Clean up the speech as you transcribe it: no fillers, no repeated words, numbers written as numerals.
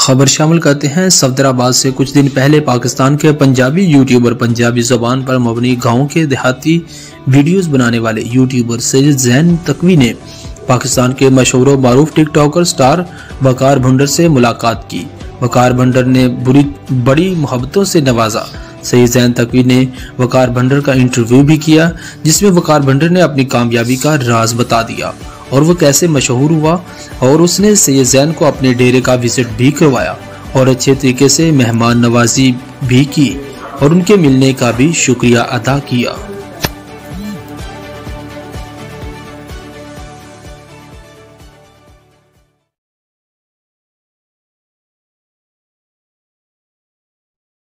खबर शामिल करते हैं सफदराबाद से। कुछ दिन पहले पाकिस्तान के पंजाबी यूट्यूबर, पंजाबी जबान पर मबनी गाँव के देहाती वीडियोस बनाने वाले यूट्यूबर सैयद ज़ैन तकवी ने पाकिस्तान के मशहूर व मारूफ टिकटॉकर स्टार वकार भुंडर से मुलाकात की। वकार भुंडर ने बड़ी मोहब्बतों से नवाजा। सैयद ज़ैन तकवी ने वकार भुंडर का इंटरव्यू भी किया, जिसमें वकार भुंडर ने अपनी कामयाबी का राज बता दिया और वो कैसे मशहूर हुआ, और उसने सैयद ज़ैन को अपने डेरे का विजिट भी करवाया और अच्छे तरीके से मेहमान नवाजी भी की और उनके मिलने का भी शुक्रिया अदा किया।